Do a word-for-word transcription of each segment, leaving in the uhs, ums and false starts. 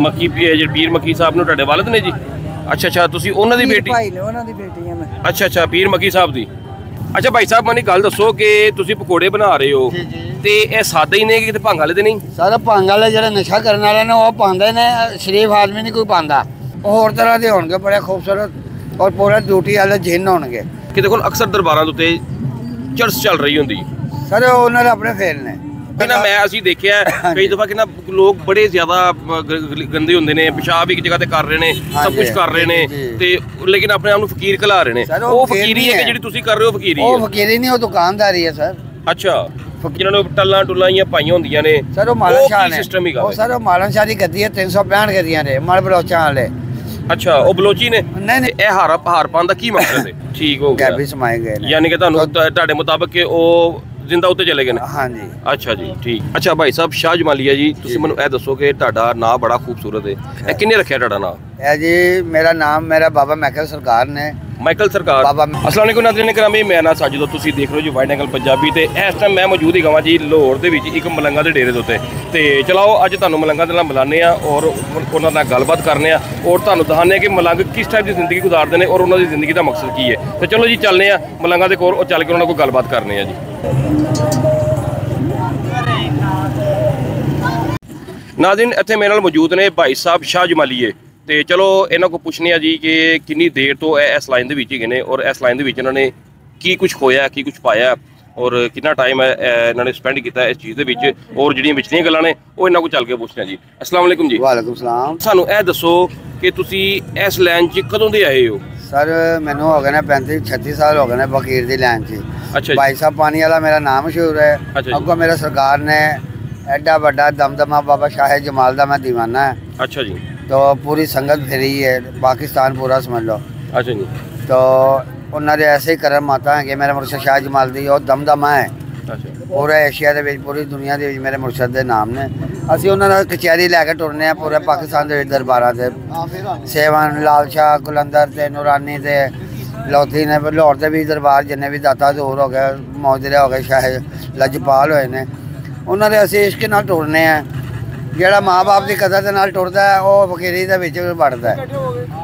ਮੱਕੀ ਪੀਰ ਮੱਕੀ ਸਾਹਿਬ ਨੂੰ ਤੁਹਾਡੇ ਵਾਲਦ ਨੇ ਜੀ? ਅੱਛਾ ਅੱਛਾ, ਤੁਸੀਂ ਉਹਨਾਂ ਦੀ ਬੇਟੀ? ਭਾਈ ਨੇ, ਉਹਨਾਂ ਦੀ ਬੇਟੀ ਆ ਮੈਂ। ਅੱਛਾ ਅੱਛਾ, ਪੀਰ ਮੱਕੀ ਸਾਹਿਬ ਦੀ। ਅੱਛਾ ਭਾਈ ਸਾਹਿਬ, ਮੈਨੂੰ ਗੱਲ ਦੱਸੋ ਕਿ ਤੁਸੀਂ ਪਕੌੜੇ ਬਣਾ ਰਹੇ ਹੋ ਤੇ ਇਹ ਸਾਦੇ ਹੀ ਨੇ ਕਿ ਕਿਤੇ ਭੰਗ ਵਾਲੇ ਤੇ ਨਹੀਂ? ਸਾਰਾ ਭੰਗ ਵਾਲੇ ਜਿਹੜੇ ਨਸ਼ਾ ਕਰਨ ਵਾਲੇ ਨੇ ਉਹ ਪਾਉਂਦੇ ਨੇ, ਸ਼ਰੀਫ ਆਦਮੀ ਨਹੀਂ ਕੋਈ ਪਾਉਂਦਾ। ਹੋਰ ਤਰ੍ਹਾਂ ਦੇ ਹੋਣਗੇ, ਬੜੇ ਖੂਬਸੂਰਤ ਔਰ ਪੂਰਾ ਡਿਊਟੀ ਵਾਲੇ ਜਿੰਨ ਹੋਣਗੇ। ਕਿ ਦੇਖੋ ਅਕਸਰ ਦਰਬਾਰਾਂ ਦੇ ਉੱਤੇ ਚਰਸ ਚੱਲ ਰਹੀ ਹੁੰਦੀ ਸਰ, ਉਹਨਾਂ ਦੇ ਆਪਣੇ ਫੇਲ ਨੇ ਨਾ। ਮੈਂ ਅਸੀਂ ਦੇਖਿਆ ਕਈ ਦਫਾ ਕਿ ਨਾ ਲੋਕ ਬੜੇ ਜ਼ਿਆਦਾ ਗੰਦੇ ਹੁੰਦੇ ਨੇ, ਪਿਸ਼ਾਬ ਇੱਕ ਜਗ੍ਹਾ ਤੇ ਕਰ ਰਹੇ ਨੇ, ਸਭ ਕੁਝ ਕਰ ਰਹੇ ਨੇ ਤੇ ਲੇਕਿਨ ਆਪਣੇ ਆਪ ਨੂੰ ਫਕੀਰ ਕਲਾ ਰਹੇ ਨੇ। ਉਹ ਫਕੀਰੀ ਹੈ ਕਿ ਜਿਹੜੀ ਤੁਸੀਂ ਕਰ ਰਹੇ ਹੋ ਫਕੀਰੀ? ਉਹ ਫਕੀਰੀ ਨਹੀਂ, ਉਹ ਦੁਕਾਨਦਾਰੀ ਹੈ ਸਰ। ਅੱਛਾ, ਜਿਹਨਾਂ ਨੂੰ ਟੱਲਾਂ ਟੁੱਲਾਂ ਜਾਂ ਪਾਈਆਂ ਹੁੰਦੀਆਂ ਨੇ ਸਰ, ਉਹ ਮਾਲਨ ਸ਼ਾਹ ਨੇ। ਸਿਸਟਮ ਹੀ ਉਹ ਸਰ, ਉਹ ਮਾਲਨ ਸ਼ਾਹ ਦੀ ਗੱਦੀ ਹੈ, ਤਿੰਨ ਸੌ ਪੈਂਹਠ ਗੱਦੀਆਂ ਨੇ ਮਲ ਬਲੋਚਾਂ ਵਾਲੇ। ਅੱਛਾ, ਉਹ ਬਲੋਚੀ ਨੇ? ਨਹੀਂ ਨਹੀਂ, ਇਹ ਹਾਰ ਹਾਰ ਪਾਉਣ ਦਾ ਕੀ ਮਕਸਦ ਹੈ? ਠੀਕ ਹੋ ਗਿਆ, ਗੈਬੀ ਸਮਾਏ ਗਏ ਨੇ, ਯਾਨੀ ਕਿ ਤੁਹਾਨੂੰ ਤੁਹਾਡੇ ਮੁਤਾਬਕ ਕਿ ਉਹ ਜਿੰਦਾ ਉੱਤੇ ਚਲੇ ਗਏ ਨੇ? ਹਾਂਜੀ। ਅੱਛਾ ਜੀ, ਠੀਕ। ਅੱਛਾ ਭਾਈ ਸਾਹਿਬ, ਸ਼ਾਹ ਜਮਾਲੀਆ ਜੀ, ਤੁਸੀਂ ਮੈਨੂੰ ਇਹ ਦੱਸੋ ਕਿ ਤੁਹਾਡਾ ਨਾਂ ਬੜਾ ਖੂਬਸੂਰਤ ਹੈ, ਇਹ ਕਿਹਨੇ ਰੱਖਿਆ ਤੁਹਾਡਾ ਨਾਂ? ਇਹ ਜੀ ਮੇਰਾ ਨਾਮ ਮੇਰਾ ਬਾਬਾ ਮਾਈਕਲ ਸਰਕਾਰ ਨੇ। ਮਾਈਕਲ ਸਰਕਾਰ। ਅਸਲਾਮ ਵਾਲੇਕੁਮ ਨਾਜ਼ਰੀਨ ਕਰਾਮੀ, ਮੈਂ ਨਾ ਸਾਜਿਦ, ਤੁਸੀਂ ਦੇਖ ਰਹੇ ਹੋ ਜੀ ਵਾਈਡ ਐਂਗਲ ਪੰਜਾਬੀ ਤੇ ਇਸ ਟਾਈਮ ਮੈਂ ਮੌਜੂਦ ਹੀ ਗਵਾਂ ਜੀ ਲਾਹੌਰ ਦੇ ਵਿੱਚ ਇੱਕ ਮਲੰਗਾ ਦੇ ਡੇਰੇ ਦੇ ਉੱਤੇ। ਤੇ ਚਲਾਓ ਅੱਜ ਤੁਹਾਨੂੰ ਮਲੰਗਾ ਦੇ ਨਾਲ ਮਿਲਾਉਂਦੇ ਆ ਔਰ ਉਹਨਾਂ ਨਾਲ ਗੱਲਬਾਤ ਕਰਨੇ ਆ ਔਰ ਤੁਹਾਨੂੰ ਦਿਖਾਉਂਦੇ ਆ ਕਿ ਮਲੰਗ ਕਿਸ ਟਾਈਪ ਦੀ ਜ਼ਿੰਦਗੀ ਗੁਜ਼ਾਰਦੇ ਨੇ ਔਰ ਉਹਨਾਂ ਦੀ ਜ਼ਿੰਦਗੀ ਦਾ ਮਕਸਦ ਕੀ ਹੈ। ਤੇ ਚਲੋ ਜੀ ਚੱਲਦੇ ਆ ਮਲੰਗਾ ਦੇ ਕੋਲ ਔਰ ਚੱਲ ਕੇ ਉਹਨਾਂ ਨਾਲ ਕੋਈ ਗੱਲਬਾਤ ਕਰਨੇ ਆ ਜੀ। ਨਾਜ਼ਰੀਨ, ਇੱਥੇ ਮੇਰੇ ਨਾਲ ਮੌਜੂਦ ਨੇ ਭਾਈ ਸਾਹਿਬ ਸ਼ਾਹ ਜਮਾਲੀਏ ਤੇ ਚਲੋ ਇਹਨਾਂ ਕੋਲ ਪੁੱਛਨੇ ਆ ਜੀ ਕਿ ਕਿੰਨੀ ਦੇਰ ਤੋਂ ਇਹ ਇਸ ਲਾਈਨ ਦੇ ਵਿੱਚ ਹੈਗੇ ਨੇ ਔਰ ਇਸ ਲਾਈਨ ਦੇ ਵਿੱਚ ਇਹਨਾਂ ਨੇ ਕੀ ਕੁਝ ਖੋਇਆ, ਕੀ ਕੁਝ ਪਾਇਆ ਔਰ ਕਿੰਨਾ ਟਾਈਮ ਹੈ ਇਹਨਾਂ ਨੇ ਸਪੈਂਡ ਕੀਤਾ ਇਸ ਚੀਜ਼ ਦੇ ਵਿੱਚ ਔਰ ਜਿਹੜੀਆਂ ਵਿਚਲੀਆਂ ਗੱਲਾਂ ਨੇ ਉਹ ਇਹਨਾਂ ਕੋਲ ਚੱਲ ਕੇ ਪੁੱਛਦੇ ਆ ਜੀ। ਅਸਲਾਮ ਵਾਲੇਕੁਮ ਜੀ। ਵਾਲੇਕੁਮ ਸਲਾਮ। ਸਾਨੂੰ ਇਹ ਦੱਸੋ ਕਿ ਤੁਸੀਂ ਇਸ ਲਾਈਨ 'ਚ ਕਦੋਂ ਦੇ ਆਏ ਹੋ? ਸਰ, ਮੈਨੂੰ ਹੋ ਗਏ ਨੇ ਪੈਂਤੀ ਛੱਤੀ ਸਾਲ ਹੋ ਗਏ ਨੇ ਫਕੀਰ ਦੀ ਲਾਈਨ 'ਚ। ਅੱਛਾ, ਭਾਈ ਸਾਹਿਬ ਪਾਣੀ ਵਾਲਾ ਮੇਰਾ ਨਾਮ ਮਸ਼ਹੂਰ ਹੈ। ਅੱਗੋਂ ਮੇਰੇ ਸਰਕਾਰ ਨੇ ਐਡਾ ਵੱਡਾ ਦਮਦਮਾ ਬਾਬਾ ਸ਼ਾਹ ਜਮਾਲ ਦਾ ਮੈਂ ਦੀਵਾਨਾ है। अच्छा जी। तो पूरी संगत फिरी है, पाकिस्तान पूरा समझ लो। अच्छा जी। तो उन्होंने ऐसे ही करम आता है कि मेरे मुर्शद शाह जमाल दी और दमदमा है। अच्छा। पूरे एशिया के पूरी दुनिया के मेरे मुर्शद के नाम ने असी उन्होंने कचहरी लैके टुरने हैं पूरे पाकिस्तान के दरबारा से। सेवन लाल शाह कुलंदर से नूरानी से लोधी ने लाहौर के भी दरबार जिन्हें भी दाता दूर हो गए, मौजरे हो गए, शाह लजपाल होए ने, उन्होंने असी इश्क नाल टुरने हैं। ਜਿਹੜਾ ਮਾਂ ਬਾਪ ਦੀ ਕਦਰ ਦੇ ਨਾਲ ਟੁਰਦਾ ਹੈ ਉਹ ਫਕੀਰੀ ਦੇ ਵਿੱਚ ਵੜਦਾ ਹੈ।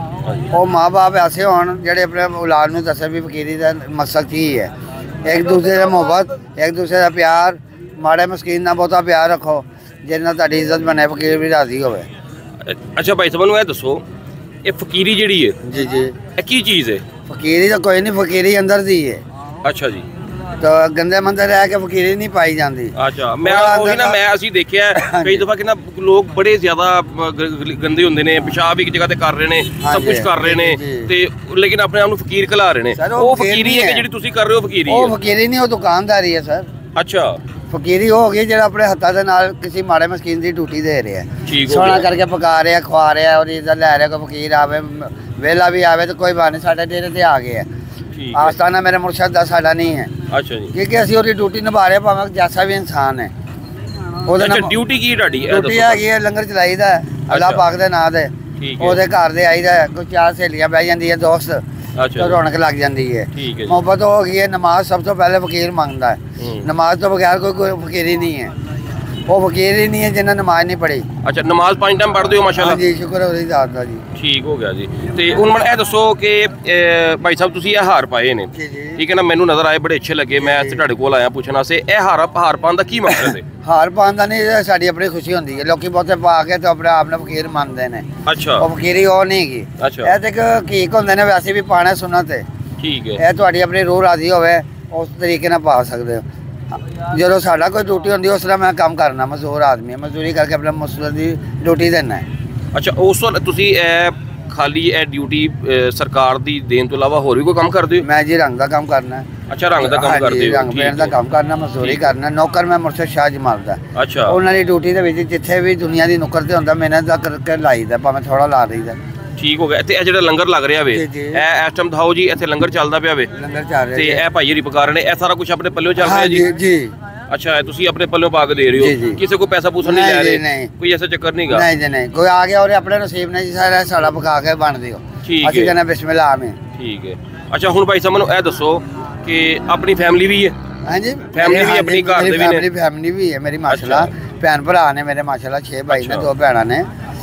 ਉਹ ਮਾਂ ਬਾਪ ਐਸੇ ਹੋਣ ਜਿਹੜੇ ਆਪਣੇ ਔਲਾਦ ਨੂੰ ਦੱਸੇ ਵੀ ਫਕੀਰੀ ਦਾ ਮਕਸਦ ਕੀ ਹੈ। ਇੱਕ ਦੂਸਰੇ ਦਾ ਮੁਹੱਬਤ, ਇੱਕ ਦੂਸਰੇ ਦਾ ਪਿਆਰ, ਮਾੜੇ ਮਸਕੀਨ ਨਾਲ ਬਹੁਤਾ ਪਿਆਰ ਰੱਖੋ ਜਿਹਦੇ ਨਾਲ ਤੁਹਾਡੀ ਇੱਜ਼ਤ ਬਣੇ, ਫਕੀਰ ਵੀ ਰਾਜ਼ੀ ਹੋਵੇ। ਅੱਛਾ ਭਾਈ ਸਾਹਿਬ ਨੂੰ ਇਹ ਦੱਸੋ, ਇਹ ਫਕੀਰੀ ਜਿਹੜੀ ਹੈ ਜੀ ਜੀ ਇਹ ਕੀ ਚੀਜ਼ ਹੈ? ਫਕੀਰੀ ਤਾਂ ਕੋਈ ਨਹੀਂ, ਫਕੀਰੀ ਅੰਦਰ ਦੀ ਹੈ। ਅੱਛਾ ਜੀ। तो गंदे मंदे रह के फकीरी नहीं पाई जाती। अच्छा, मैं ਉਹੀ ਨਾ ਮੈਂ ਅਸੀਂ ਦੇਖਿਆ ਕਈ ਦਫਾ ਕਿ ਨਾ ਲੋਕ ਬੜੇ ਜ਼ਿਆਦਾ ਗੰਦੇ ਹੁੰਦੇ ਨੇ, ਪਿਸ਼ਾਬ ਇੱਕ ਜਗ੍ਹਾ ਤੇ ਕਰ ਰਹੇ ਨੇ, ਸਭ ਕੁਝ ਕਰ ਰਹੇ ਨੇ ਤੇ ਲੇਕਿਨ ਆਪਣੇ ਆਪ ਨੂੰ ਫਕੀਰ ਕਲਾ ਰਹੇ ਨੇ। ਉਹ ਫਕੀਰੀ ਹੈ ਕਿ ਜਿਹੜੀ ਤੁਸੀਂ ਕਰ ਰਹੇ ਹੋ ਫਕੀਰੀ? ਉਹ ਫਕੀਰੀ ਨਹੀਂ, ਉਹ ਦੁਕਾਨਦਾਰੀ ਹੈ ਸਰ। ਅੱਛਾ, ਫਕੀਰੀ ਹੋ ਗਈ ਜਿਹੜਾ ਆਪਣੇ ਹੱਥਾਂ ਦੇ ਨਾਲ ਕਿਸੇ ਮਾੜੇ ਮਸਕੀਨ ਦੀ ਡਿਊਟੀ ਦੇ ਰਿਹਾ, ਸੋਨਾ ਕਰਕੇ ਪਕਾ ਰਿਹਾ, ਖਵਾ ਰਿਹਾ ਔਰ ਇੱਜ਼ਤ ਲੈ ਰਿਹਾ। ਕੋਈ ਫਕੀਰ ਆਵੇ ਵੇਲਾ ਵੀ ਆਵੇ ਤਾਂ ਕੋਈ ਬਾਤ ਨਹੀਂ, ਸਾਡੇ ਡੇਰੇ ਤੇ ਆ ਗਏ। आस्थाना मेरे मुर्शद का साडा नहीं है। अच्छा जी। क्योंकि असी उसकी ड्यूटी निभा रहे भावें जैसा भी इंसान है। अच्छा, ड्यूटी की ड्यूटी है लंगर चलाईदा अल्लाह पाक दे नाम दे। ओहदे घर दे आईदा, कोई चार सहेलियां बह जांदियां दोस्त, तो रौनक लग जाती है। मोहब्बत हो गई है। नमाज सब तो पहले फकीर मांगता है, नमाज तो बगैर कोई कोई फकीर ही नहीं है। वो फकीर ही नहीं है जिन्हें नमाज नहीं पढ़ी। अच्छा, नमाज पांच टाइम पढ़ते हो? माशाल्लाह जी, शुक्र है ਉਹਦੀ ਜ਼ਾਤ ਦਾ ਜੀ। ਠੀਕ ਹੋ ਗਿਆ ਜੀ। ਤੇ ਹੁਣ ਮੈਨੂੰ ਇਹ ਦੱਸੋ ਕਿ ਭਾਈ ਸਾਹਿਬ ਤੁਸੀਂ ਇਹ ਹਾਰ ਪਾਏ ਨੇ, ਠੀਕ ਹੈ ਨਾ, ਮੈਨੂੰ ਨਜ਼ਰ ਆਏ, ਬੜੇ ਅੱਛੇ ਲੱਗੇ, ਮੈਂ ਇੱਥੇ ਤੁਹਾਡੇ ਕੋਲ ਆਇਆ ਪੁੱਛਣ ਵਾਸਤੇ ਇਹ ਹਾਰ ਹਾਰ ਪਾਉਣ ਦਾ ਕੀ ਮਕਸਦ ਹੈ? ਹਾਰ ਪਾਉਣ ਦਾ ਨਹੀਂ, ਸਾਡੀ ਆਪਣੀ ਖੁਸ਼ੀ ਹੁੰਦੀ ਹੈ। ਲੋਕੀ ਬਹੁਤੇ ਪਾ ਕੇ ਤੇ ਆਪਣੇ ਆਪ ਨੂੰ ਫਕੀਰ ਮੰਨਦੇ ਨੇ। ਅੱਛਾ, ਉਹ ਫਕੀਰੀ ਉਹ ਨਹੀਂ ਹੈਗੀ। ਅੱਛਾ, ਇਹ ਤੇ ਹਕੀਕ ਹੁੰਦੇ ਨੇ, ਵੈਸੇ ਵੀ ਪਾਣਾ ਸੁਨਨਤ ਹੈ। ਠੀਕ ਹੈ, ਇਹ ਤੁਹਾਡੀ ਆਪਣੀ ਰੂਹ ਰਾਜ਼ੀ ਹੋਵੇ ਉਸ ਤਰੀਕੇ ਨਾਲ ਪਾ ਸਕਦੇ ਹੋ। ਜਦੋਂ ਸਾਡਾ ਕੋਈ ਡਿਊਟੀ ਹੁੰਦੀ ਉਸ ਤਰ੍ਹਾਂ ਮੈਂ ਕੰਮ ਕਰਨਾ, ਮਜ਼ਦੂਰ ਆਦਮੀ ਹੈ, ਮਜ਼ਦੂਰੀ ਕਰਕੇ ਆਪਣਾ ਮਸੂਲ ਦੀ ਡਿਊਟੀ ਦੇਣਾ ਹੈ। ਅੱਛਾ, ਉਸ ਤੋਂ ਤੁਸੀਂ ਇਹ ਖਾਲੀ ਇਹ ਡਿਊਟੀ ਸਰਕਾਰ ਦੀ ਦੇਣ ਤੋਂ ਇਲਾਵਾ ਹੋਰ ਵੀ ਕੋਈ ਕੰਮ ਕਰਦੇ ਹੋ? ਮੈਂ ਜੀ ਰੰਗ ਦਾ ਕੰਮ ਕਰਨਾ। ਅੱਛਾ, ਰੰਗ ਦਾ ਕੰਮ ਕਰਦੇ ਹੋ? ਰੰਗ ਪੇਂਟ ਦਾ ਕੰਮ ਕਰਨਾ, ਮਜ਼ਦੂਰੀ ਕਰਨਾ। ਨੌਕਰ ਮੈਂ ਮੁਰਸ਼ਦ ਸ਼ਾਹ ਜਮਾਲ ਦਾ। ਅੱਛਾ, ਉਹਨਾਂ ਦੀ ਡਿਊਟੀ ਦੇ ਵਿੱਚ ਜਿੱਥੇ ਵੀ ਦੁਨੀਆ ਦੀ ਨੁੱਕਰ ਤੇ ਹੁੰਦਾ ਮਿਹਨਤ ਦਾ ਕਰਕੇ ਲਾਈਦਾ, ਭਾਵੇਂ ਥੋੜਾ ਲਾ ਦਈਦਾ। ਠੀਕ ਹੋ ਗਿਆ। ਤੇ ਇਹ ਜਿਹੜਾ ਲੰਗਰ ਲੱਗ ਰਿਹਾ ਵੇ ਇਹ ਇਸ ਟਾਈਮ ਦਿਖਾਓ ਜੀ, ਇੱਥੇ ਲੰਗਰ ਚੱਲਦਾ ਪਿਆ ਵੇ। ਲੰਗਰ ਚੱਲ ਰਿਹਾ ਤੇ ਇਹ ਭਾਈ ਹਰੀ ਪਕਾ ਰਹੇ ਨੇ, ਇਹ ਸਾਰਾ ਕੁਝ ਆਪਣੇ ਪੱਲਿਓ ਚੱਲ ਰਿਹਾ ਜੀ? ਜੀ। ਅੱਛਾ, ਤੁਸੀਂ ਆਪਣੇ ਪੱਲਿਓ ਪਾ ਕੇ ਦੇ ਰਹੇ ਹੋ, ਕਿਸੇ ਕੋਈ ਪੈਸਾ ਪੂਸਾ ਨਹੀਂ ਲੈ ਰਹੇ? ਕੋਈ ਐਸਾ ਚੱਕਰ ਨਹੀਂਗਾ? ਨਹੀਂ ਜੀ ਨਹੀਂ, ਕੋਈ ਆ ਗਿਆ ਔਰ ਆਪਣੇ ਨਸੀਬ ਨੇ ਜੀ ਸਾਰਾ ਸਾਡਾ ਪਕਾ ਕੇ ਬਣ ਦਿਓ। ਠੀਕ, ਅਸੀਂ ਕਹਿੰਦੇ ਬਿਸਮਿਲ੍ਲਾ ਆਮੀਨ। ਠੀਕ ਹੈ। ਅੱਛਾ, ਹੁਣ ਭਾਈ ਸਾਹਿਬ ਮੈਨੂੰ ਇਹ ਦੱਸੋ ਕਿ ਆਪਣੀ ਫੈਮਿਲੀ ਵੀ ਹੈ? ਹਾਂਜੀ, ਫੈਮਿਲੀ ਵੀ ਆਪਣੀ ਘਰ ਦੇ ਵੀ ਨੇ? ਫੈਮਿਲੀ ਵੀ ਹੈ ਮੇਰੀ ਮਾਸ਼ਾਅੱਲਾ, ਭੈਣ ਭਰਾ ਨੇ ਮੇਰੇ ਮਾਸ਼ਾਅੱਲਾ, ਛੇ ਭਾਈ ਨੇ, ਦੋ ਭੈਣਾਂ ਨੇ।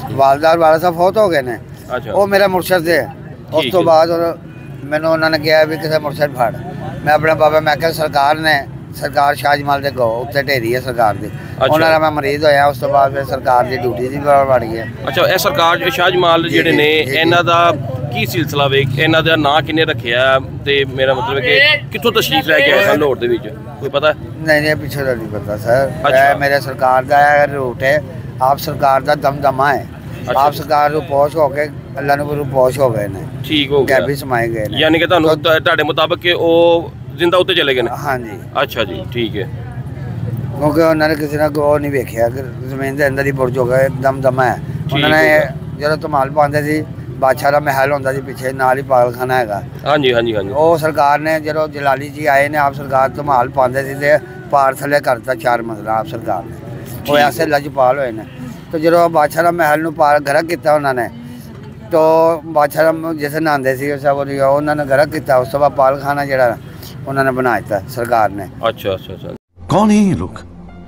ਵਾਲਦਾ ਔਰ ਵਾਲਾ ਸਾਹਿਬ ਫੌਤ ਹੋ ਗਏ ਨੇ। ਅੱਛਾ ਉਹ ਮੇਰਾ ਮੁਰਸ਼ਦ ਹੈ। ਉਸ ਤੋਂ ਬਾਅਦ ਮੈਨੂੰ ਉਹਨਾਂ ਨੇ ਕਿਹਾ ਵੀ ਕਿਸੇ ਮੁਰਸ਼ਦ ਫੜ। ਮੈਂ ਆਪਣੇ ਬਾਬਾ ਮੈਂ ਕਿਹਾ ਸਰਕਾਰ ਨੇ ਸਰਕਾਰ ਸ਼ਾਹਜਮਾਲ ਦੇ ਗੋ ਉੱਤੇ ਢੇਰੀ ਹੈ ਸਰਕਾਰ ਦੀ, ਉਹਨਾਂ ਦਾ ਮੈਂ ਮਰੀਜ਼ ਹੋਇਆ। ਉਸ ਤੋਂ ਬਾਅਦ ਫਿਰ ਸਰਕਾਰ ਦੀ ਡਿਊਟੀ ਦੀ ਵੜ ਗਈ। ਅੱਛਾ ਇਹ ਸਰਕਾਰ ਸ਼ਾਹਜਮਾਲ ਜਿਹੜੇ ਨੇ ਇਹਨਾਂ ਦਾ ਕੀ ਸਿਲਸਿਲਾ ਵੇ, ਇਹਨਾਂ ਦਾ ਨਾਂ ਕਿੰਨੇ ਰੱਖਿਆ ਤੇ ਮੇਰਾ ਮਤਲਬ ਕਿ ਕਿੱਥੋਂ ਤਸ਼ਰੀਫ ਲੈ ਕੇ ਆਏ ਸਨ ਲਾਹੌਰ ਦੇ ਵਿੱਚ, ਕੋਈ ਪਤਾ? ਨਹੀਂ ਨਹੀਂ ਪਿੱਛੇ ਦਾ ਨਹੀਂ ਪਤਾ ਸਰ। ਇਹ ਮੇਰੇ ਸਰਕਾਰ ਦਾ ਰੂਟ ਹੈ, ਆਪ ਸਰਕਾਰ ਦਾ ਦਮਦਮਾ ਹੈ। ਆਪ ਸਰਕਾਰ ਨੂੰ ਪਹੁੰਚ ਹੋ ਕੇ ਅੱਲਾ ਨੂੰ ਗੁਰੂ ਪਹੁੰਚ ਹੋ ਗਏ ਨੇ। ਠੀਕ ਹੋ ਗਿਆ, ਵੀ ਸਮਾਏ ਗਏ ਨੇ। ਯਾਨੀ ਕਿ ਤੁਹਾਨੂੰ ਤੁਹਾਡੇ ਮੁਤਾਬਕ ਕਿ ਉਹ ਜ਼ਿੰਦਾ ਉੱਤੇ ਚਲੇ ਗਏ ਨੇ? ਹਾਂਜੀ। ਅੱਛਾ ਜੀ ਠੀਕ ਹੈ। ਕਿਉਂਕਿ ਉਹਨਾਂ ਨੇ ਕਿਸੇ ਨੇ ਉਹ ਨਹੀਂ ਵੇਖਿਆ ਕਿ ਜ਼ਮੀਨ ਦੇ ਅੰਦਰ ਹੀ ਬੁਰਜ ਹੋ ਗਏ, ਦਮਦਮਾ ਹੈ। ਉਹਨਾਂ ਨੇ ਜਦੋਂ ਧਮਾਲ ਪਾਉਂਦੇ ਸੀ ਬਾਦਸ਼ਾਹ ਦਾ ਮਹਿਲ ਹੁੰਦਾ ਸੀ ਪਿੱਛੇ, ਨਾਲ ਹੀ ਪਾਗਲਖਾਨਾ ਹੈਗਾ। ਹਾਂਜੀ ਹਾਂਜੀ ਹਾਂਜੀ। ਉਹ ਸਰਕਾਰ ਨੇ ਜਦੋਂ ਜਲਾਲੀ ਜੀ ਆਏ ਨੇ ਆਪ ਸਰਕਾਰ ਧਮਾਲ ਪਾਉਂਦੇ ਸੀ ਤੇ ਪਾਰ ਥੱਲੇ ਕਰਤਾ ਚਾਰ ਮੰਜ਼ਲਾ ਆਪ ਸਰਕਾਰ ਨੇ। ਉਹ ਐਸੇ ਲਜਪਾਲ ਹੋਏ ਨੇ। तो जो बादशाह का महल में पार गरक किया उन्होंने, तो बादशाह जिस नहाते थे सब उन्होंने गरक किया। उस तो बाद पाल खाना जो उन्होंने बना दिता सरकार ने। अच्छा अच्छा अच्छा। कौन है ये लोग,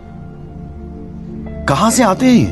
कहाँ से आते हैं?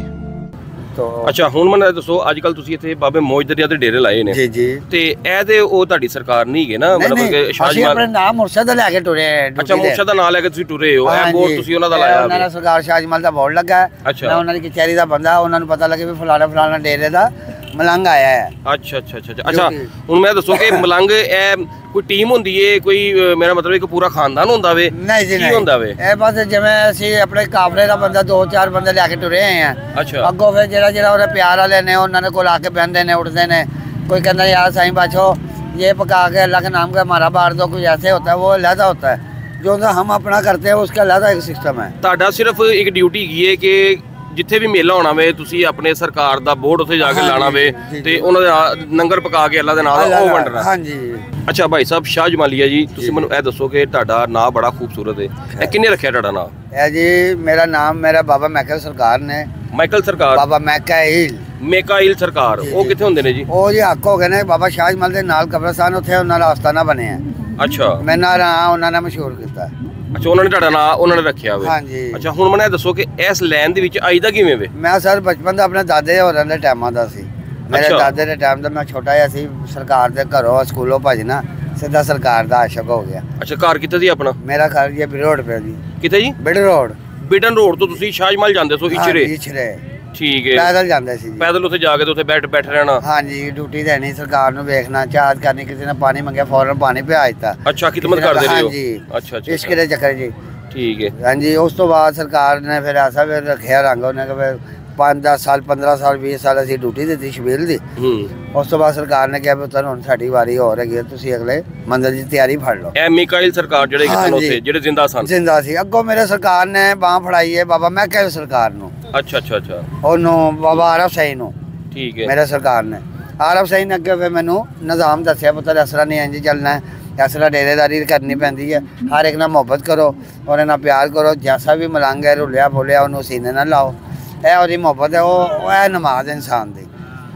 तो अच्छा हुण मैंने दसो अजकल तुसीं इत्थे बाबे मौजदरिया दे डेरे लाए ने जी जी ते ए ते ओ तुहाडी सरकार नहीं है ना, मतलब कि शाहजमाल अपने नाम मुर्शद दा लेके टुरे। अच्छा मुर्शद दा नाम लेके तुसीं टुरे हो, ए बोर्ड तुसीं उन्हां दा लाया? उन्हां दा सरकार शाहजमाल दा बोर्ड लगा है। अच्छा मैं उन्हां दी कचहरी दा बंदा, उन्हां नूं पता लगे भी फलाना फलाना डेरे दा मलंग आया है। अच्छा अच्छा अच्छा अच्छा। हुण मैं दसो कि मलंग ए कोई टीम होंदी है, कोई मेरा मतलब एक पूरा खानदान होंदा वे? नहीं जी नहीं होंदा वे। ए बस जिवें असीं अपने काफले दा बंदा दो चार बंदे लेके टुरे हैं। अच्छा अगों फिर जेड़ा जेड़ा ओहदे प्यार वाले ने उन्हां दे कोल आके बहंदे ने, उठदे ने। कोई कहंदा यार साईं बाछो ये पका के अल्लाह के नाम का हमारा बार दो, कुछ ऐसे होता है, वो अलहदा होता है। जो हम अपना करते हैं उसका अलहदा एक सिस्टम है। तुहाडा सिर्फ एक ड्यूटी की है कि जिथे भी मेला होना वे तुसी अपने सरकार दा बोर्ड उत्थे जाके लाना वे ते उन्हां दा नंगर पका के अल्लाह दे नाम दा ओ वंडना। हां जी। अच्छा भाई साहब शाहजमालिया जी, तुसी मैनूं ए दसो कि तुहाडा नाम बड़ा खूबसूरत है, ए किन्ने रखिया तुहाडा नाम? ए जी मेरा नाम मेरा बाबा मैकल सरकार ने। माइकल सरकार? बाबा मैकाइल मेकाइल सरकार। ओ किथे हुंदे ने जी? ओ जी हक हो गए ने बाबा शाहजमाल दे नाल कब्रिस्तान उत्थे उन्हां दा आस्थाना बने है। अच्छा मैं ना रहा उन्हां ने मशहूर कीता। अच्छा उन्होंने तुहाडा नाम उन्होंने रखिया वे? हाँ जी। अच्छा हुण मैनूं दसो कि इस लैन दे विच आईदा किवें वे? मैं सर बचपन दा अपने दादे होरां दे टाइमां दा सी। मेरे दादे दे टाइम दा मैं छोटा जिहा सी, सरकार दे घरों स्कूलों भजना सीधा सरकार दा आशिक हो गया। अच्छा घर कित्थे सी अपना? मेरा घर ये बिड रोड पे जी। कित्थे जी? बिड रोड। बिडन रोड तो तुसीं शाहजमाल जांदे सो इचरे? इचरे ठीक है। पैदल जांदे सी? पैदल उत्थे जाके तो उत्थे बैठ बैठे रहना? हाँ जी, ड्यूटी देनी सरकार नूं देखना, चार्ज करनी, किसी ने पानी मंगया फौरन पानी पिया दित्ता। अच्छा खिदमत करदे रहे हो? हां जी। अच्छा अच्छा इश्क दे चक्कर जी। ठीक है। हाँ जी। उस तो बाद सरकार ने फिर ऐसा फिर रखिया रंग, उन्हें कि पाँच दस साल पंद्रह साल बीस साल असीं ड्यूटी दी शबील दी। उस तो बाद सरकार ने कहा पुत्र हुण साडी वारी हो रही है, तुसीं अगले मंदिर दी तैयारी फड़ लो। ए मिकाइल सरकार जेड़े कितने होते जेड़े जिंदा सन? जिंदा सी। अगों मेरे सरकार ने बांह फड़ाई है बाबा मैकाइल सरकार नूं। अच्छा अच्छा अच्छा। ओनू बाबा आरफ सही नूं। ठीक है। मेरे सरकार ने आरफ सही ने अगे फिर मैनू निज़ाम दस्सिया पुत्र इस तरह नहीं इंज चलना है, इस तरह डेरेदारी करनी पैंदी है, हर एक नाल मोहब्बत करो और नाल प्यार करो, जैसा भी मलंग है रुलिया बोलिया उन्होंने सीने ना लाओ। यह और मोहब्बत है, वो है नमाज इंसान दी।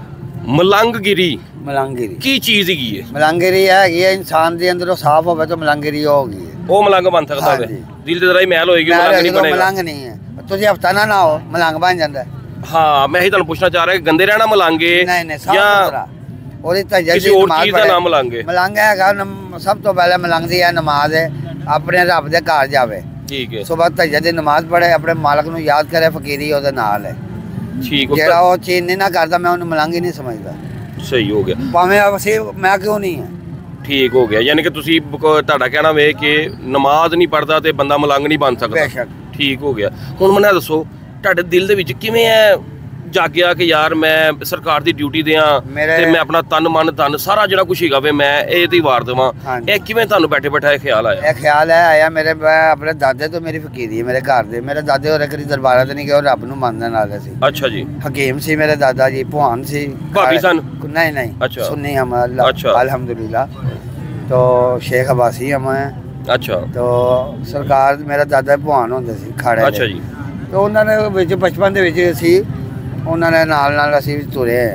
मलंगगिरी मलंगगिरी की चीज़ ही है? मलंगगिरी है इंसान के अंदरों साफ हो तो मलंगगिरी होगी। वो मलंग बन सकता है? दिल ते मैल होएगी मलंग नहीं बनेगा? मलंग नहीं है, तुझे हफ्ता ना ना हो मलंग बन जाता है। हाँ मैं ही तुहानू पूछना चाह रहा है गंदे रहना मलंगे नहीं नहीं साफ सुथरा और किसी और चीज दा नाम मलंगे? मलंग हैगा सब तो पहले मलंग दी है नमाज है, अपने रब दे घर जावे। ठीक है। सुबह तहज्जुद दी नमाज पढ़े, अपने मालक नू याद करे, फकीरी ओदे नाल है। ठीक है। जेड़ा वो चीज नहीं ना करदा मैं उन्हें मलंग ही नहीं समझदा। सही हो गया। भावें असी मैं क्यों नहीं है। ठीक हो गया, यानी कि तुसी तुहाडा कहना वे कि नमाज नहीं पढ़दा ते बंदा मलंग नहीं बन सकदा। बेशक। ठीक हो गया। हुण मैनूं दसो तुहाडे दिल दे विच किवें है जागिया कि यार मैं सरकार दी ड्यूटी देआं ते मैं अपना तन मन धन सारा जिहड़ा कुछ हैगा वे मैं ए ते वार देवां, ए किवें तुहानूं बैठे बैठा ख्याल आया? ए ख्याल है आया मेरे अपने दादे तो मेरी फकीरी है मेरे घर दे। मेरे दादे होरे कदी दरबारा ते नहीं गए और रब नूं मनदे नाल सी। अच्छा जी। हकीम सी मेरे दादा जी, भुआन सी। भाभी सन? नहीं नहीं। अच्छा। सुन्नी हम अल्हम्दुलिल्लाह। तो शेख अब्बासी हम हैं। अच्छा। तो सरकार मेरा दादा भुआन होंदे सी खाड़े। अच्छा जी। तो उन्होंने विच बचपन दे विच असीं उन्होंने नाल नाल असीं तुरे हैं।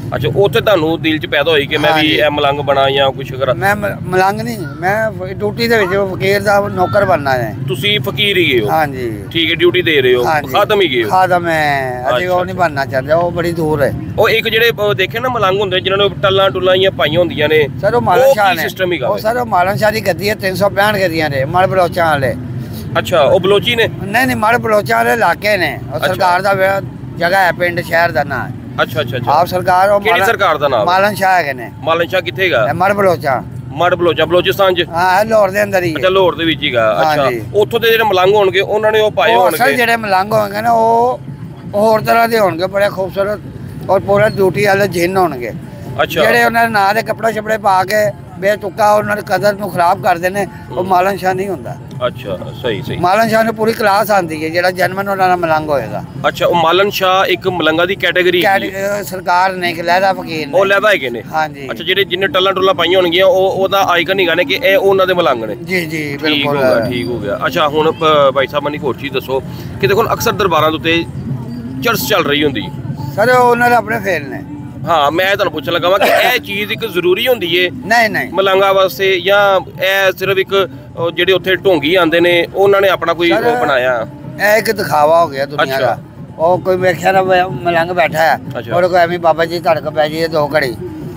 ਅੱਛਾ ਉੱਥੇ ਤੁਹਾਨੂੰ ਦਿਲ 'ਚ ਪੈਦਾ ਹੋਈ ਕਿ ਮੈਂ ਵੀ ਇਹ ਮਲੰਗ ਬਣਾ ਜਾਂ ਕੁਛ ਕਰਾਂ? ਮੈਂ ਮਲੰਗ ਨਹੀਂ, ਮੈਂ ਡਿਊਟੀ ਦੇ ਵਿੱਚ ਫਕੀਰ ਦਾ ਨੌਕਰ ਬਣਨਾ ਹੈ। ਤੁਸੀਂ ਫਕੀਰ ਹੀ ਗਏ ਹੋ? ਹਾਂਜੀ ਠੀਕ ਹੈ, ਡਿਊਟੀ ਦੇ ਰਹੇ ਹੋ, ਖਾਦਮ ਹੀ ਗਏ ਹੋ? ਖਾਦਮ ਹੈ, ਅਸੀਂ ਉਹ ਨਹੀਂ ਬਣਨਾ ਚਾਹੁੰਦੇ, ਉਹ ਬੜੀ ਦੂਰ ਹੈ। ਉਹ ਇੱਕ ਜਿਹੜੇ ਦੇਖੇ ਨਾ ਮਲੰਗ ਹੁੰਦੇ ਜਿਨ੍ਹਾਂ ਨੂੰ ਟੱਲਾਂ ਟੁੱਲਾਂ ਜਾਂ ਪਾਈਆਂ ਹੁੰਦੀਆਂ ਨੇ, ਸਰ ਉਹ ਮਾਲਨ ਸ਼ਾਹ ਨੇ ਸਿਸਟਮ ਹੀ ਗਾ। ਉਹ ਸਰ ਉਹ ਮਾਲਨ ਸ਼ਾਹ ਦੀ ਗੱਦੀ ਹੈ, ਤਿੰਨ ਸੌ ਪੈਂਹਠ ਗੱਦੀਆਂ ਨੇ, ਮੜ ਬਲੋਚਾਂ ਵਾਲੇ। ਅੱਛਾ ਉਹ ਬਲੋਚੀ ਨੇ? ਨਹੀਂ ਨਹੀਂ, ਮੜ ਬਲੋਚਾਂ ਵਾਲੇ ਇਲਾਕੇ ਨੇ, ਉਹ ਸਰਕਾਰ ਦਾ ਜਗ੍ਹਾ ਹੈ, ਪਿੰਡ ਸ਼ਹਿਰ ਦਾ ਨਾਂ। ਅੱਛਾ ਅੱਛਾ ਅੱਛਾ। ਆਪ ਸਰਕਾਰ ਉਹ ਕਿਹੜੀ ਸਰਕਾਰ ਦਾ ਨਾਮ? ਮਾਲਨ ਸ਼ਾਹ ਹੈਗੇ ਨੇ। ਮਾਲਨ ਸ਼ਾਹ ਕਿੱਥੇ ਹੈਗਾ? ਮੜ ਬਲੋਚਾਂ। ਮੜ ਬਲੋਚਾਂ ਬਲੋਚਿਸਤਾਨ ਚ? ਹਾਂ ਲਾਹੌਰ ਦੇ ਅੰਦਰ ਹੀ। ਅੱਛਾ ਲਾਹੌਰ ਦੇ ਵਿੱਚ ਹੀਗਾ। ਅੱਛਾ ਉੱਥੋਂ ਦੇ ਜਿਹੜੇ ਮਲੰਗ ਹੋਣਗੇ ਉਹਨਾਂ ਨੇ ਉਹ ਪਾਏ ਹੋਣਗੇ? ਸਰ ਜਿਹੜੇ ਮਲੰਗ ਹੋਣਗੇ ਨਾ ਉਹ ਹੋਰ ਤਰ੍ਹਾਂ ਦੇ ਹੋਣਗੇ, ਬੜੇ ਖੂਬਸੂਰਤ ਔਰ ਪੂਰਾ ਡਿਊਟੀ ਵਾਲੇ ਜਿੰਨ ਹੋਣਗੇ। ਅੱਛਾ ਜਿਹੜੇ ਉਹਨਾਂ ਦੇ ਨਾਂ ਦੇ ਕੱਪੜੇ ਛਪੜੇ ਪਾ ਕੇ ਬੇਤੁਕਾ ਉਹਨਾਂ ਦੀ ਕਦਰ ਨੂੰ ਖਰਾਬ ਕਰਦੇ ਨੇ, ਉਹ ਮਾਲਨ ਸ਼ਾਹ ਨਹੀਂ ਹੁੰਦਾ। ਅੱਛਾ ਸਹੀ ਸਹੀ। ਮਾਲਨ ਸ਼ਾਹ ਨੂੰ ਪੂਰੀ ਕਲਾਸ ਆਉਂਦੀ ਹੈ, ਜਿਹੜਾ ਜਨਮਨ ਉਹਨਾਂ ਦਾ ਮਲੰਗ ਹੋਏਗਾ। ਅੱਛਾ ਉਹ ਮਾਲਨ ਸ਼ਾਹ ਇੱਕ ਮਲੰਗਾ ਦੀ ਕੈਟਾਗਰੀ ਸਰਕਾਰ ਨੇ ਇੱਕ ਲਹਿਦਾ ਫਕੀਰ ਨੇ, ਉਹ ਲਹਿਦਾ ਹੈਗੇ ਨੇ। ਹਾਂਜੀ। ਅੱਛਾ ਜਿਹੜੇ ਜਿੰਨੇ ਟੱਲਾਂ ਟੁੱਲਾਂ ਪਾਈਆਂ ਹੋਣਗੀਆਂ ਉਹ ਉਹਦਾ ਆਈਕਨ ਹੀ ਗਾਣੇ ਕਿ ਇਹ ਉਹਨਾਂ ਦੇ ਮਲੰਗ ਨੇ। ਜੀ ਜੀ ਬਿਲਕੁਲ ਠੀਕ ਹੋ ਗਿਆ। ਅੱਛਾ ਹੁਣ ਭਾਈ ਸਾਹਿਬ ਮੈਨੂੰ ਹੋਰ ਚੀਜ਼ ਦੱਸੋ ਕਿ ਦੇਖੋ ਅਕਸਰ ਦਰਬਾਰਾਂ ਦੇ ਉੱਤੇ ਚਰਚ ਚੱਲ ਰਹੀ ਹੁੰਦੀ ਸਰ, ਉਹਨਾਂ ਦੇ ਆਪਣੇ ਫੇਲ ਨੇ। ਹਾਂ ਮੈਂ ਤੁਹਾਨੂੰ ਪੁੱਛਣ ਲੱਗਾ ਵਾਂ ਕਿ ਇਹ ਚੀਜ਼ ਇੱਕ ਜ਼ਰੂਰੀ ਹੁੰਦੀ ਏ? ਨਹੀਂ ਨਹੀਂ ਮਲੰਗਾ ਵਾਸਤੇ, ਜਾਂ ਇਹ ਸਿਰਫ ਇੱਕ ਜਿਹੜੇ ਉੱਥੇ ਢੋਂਗੀ ਆਉਂਦੇ ਨੇ ਉਹਨਾਂ ਨੇ ਆਪਣਾ ਕੋਈ ਉਹ ਬਣਾਇਆ? ਇਹ ਇੱਕ ਦਿਖਾਵਾ ਹੋ ਗਿਆ ਦੁਨੀਆ ਦਾ। ਉਹ ਕੋਈ ਵੇਖਿਆ ਨਾ ਮਲੰਗ ਬੈਠਾ ਹੈ ਔਰ ਕੋਈ ਐਵੇਂ ਬਾਬਾ ਜੀ ਧੜਕ ਪੈ ਜੀ ਦੋ ਘੜੀ,